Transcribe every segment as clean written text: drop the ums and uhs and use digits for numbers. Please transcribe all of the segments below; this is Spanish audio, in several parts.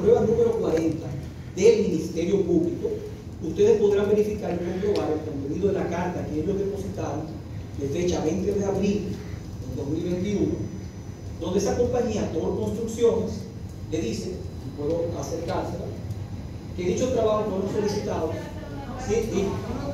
prueba número 40 del Ministerio Público, ustedes podrán verificar y comprobar el contenido de la carta que ellos depositaron de fecha 20 de abril del 2021, donde esa compañía, Tor Construcciones, le dice, y puedo acercársela, que dichos trabajos fueron solicitados. Sí, sí.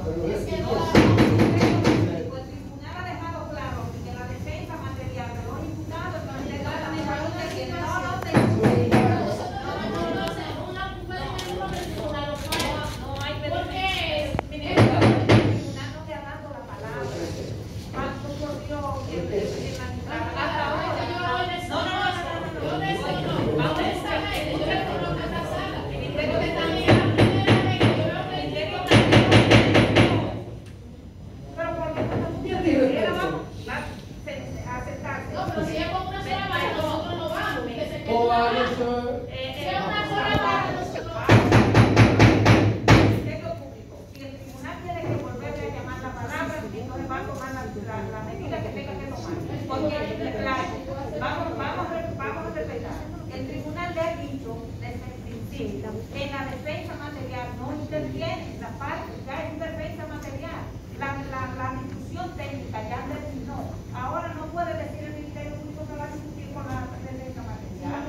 En la defensa material no interviene la parte, ya es defensa material. La discusión técnica ya terminó. Ahora no puede decir el Ministerio Público que va a discutir con la defensa material.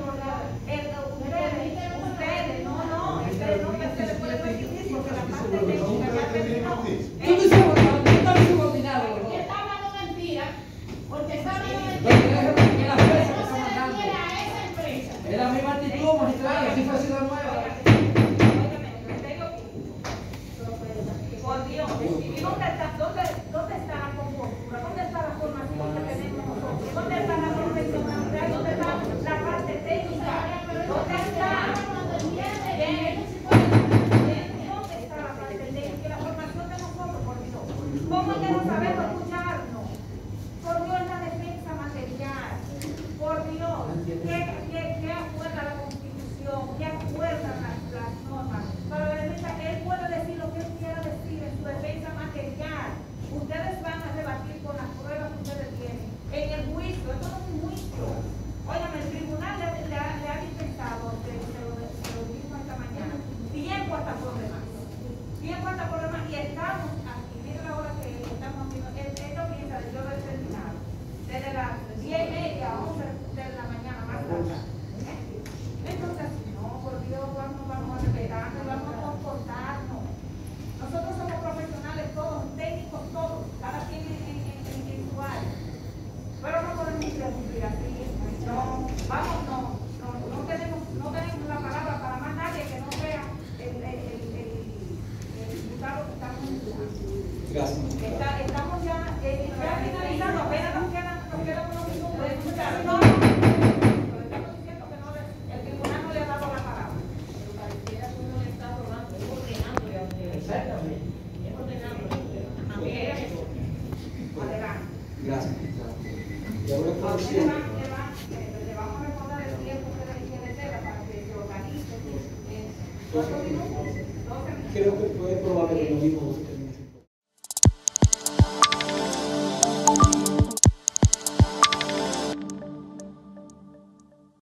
Ustedes no se pueden discutir porque la parte técnica ya terminó. Porque está hablando mentira, porque está hablando mentira. Es la misma actitud, magistrada, si fue ciudad nueva. Por Dios, ¿y dónde está la compostura? ¿Dónde está la formación que tenemos nosotros? ¿Dónde está la profesionalidad? ¿Dónde está la parte técnica? ¿Dónde está? ¿Dónde está la parte técnica y la formación de nosotros, por Dios? ¿Cómo que no sabemos escucharnos? Por Dios, la defensa material. Por Dios, ¿qué acuerda la Constitución? ¿Qué acuerdan las normas? Para la defensa, él puede decir lo que él quiera decir en su defensa material. Ustedes van a debatir con las pruebas que ustedes tienen. En el juicio, esto no es un juicio. Óigame, el tribunal le ha dispensado, se lo dijimos esta mañana, tiempo hasta por demás. Tiempo hasta por demás. Y estamos aquí, miren la hora que estamos haciendo. Esto piensa de yo haber terminado. Desde las 10:30 a 11 de la mañana más tarde. Entonces, no, por Dios, vamos a respetarnos, vamos a comportarnos. Nosotros somos profesionales todos, técnicos todos, cada quien en su área. Pero no podemos cumplir así. No tenemos la palabra para más nadie que no sea el diputado que estamos en. Gracias. Estamos ya finalizando, apenas nos quedan unos minutos. No, estamos diciendo que el tribunal no le ha dado la palabra. Pero pareciera que uno le está robando, es ordenándole a ustedes. Exactamente. Es ordenándole a ustedes. Adelante. Gracias. Y ahora A ustedes le vamos a recordar el tiempo que le queda para que se organice. ¿Cuántos minutos? 12 minutos. creo que fue probable que lo mismo se termine.